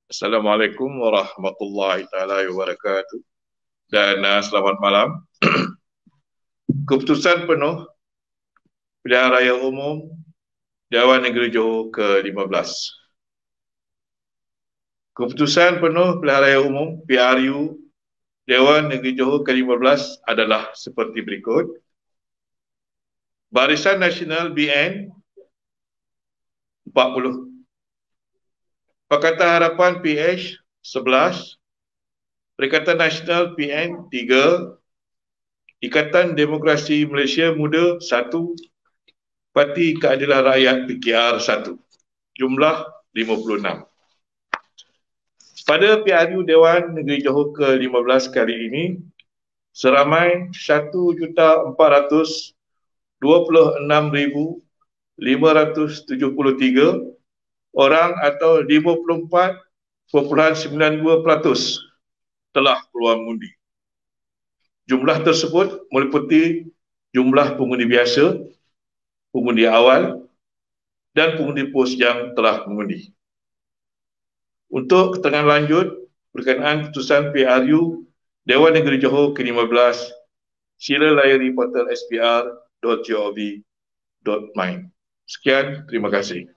Assalamualaikum warahmatullahi taala wabarakatuh dan selamat malam. Keputusan penuh Pilihan Raya Umum Dewan Negeri Johor ke-15. Keputusan penuh Pilihan Raya Umum PRU Dewan Negeri Johor ke-15 adalah seperti berikut. Barisan Nasional BN 40, Pakatan Harapan PH 11, Perikatan Nasional PN 3, Ikatan Demokrasi Malaysia Muda 1, Parti Keadilan Rakyat PKR 1. Jumlah 56. Pada PRU Dewan Negeri Johor ke-15 kali ini, seramai 1,426,573 orang atau 54.92% telah keluar mengundi. Jumlah tersebut meliputi jumlah pengundi biasa, pengundi awal dan pengundi pos yang telah mengundi. Untuk keterangan lanjut berkenaan keputusan PRU Dewan Negeri Johor ke-15, sila layari portal spr.gov.my. Sekian, terima kasih.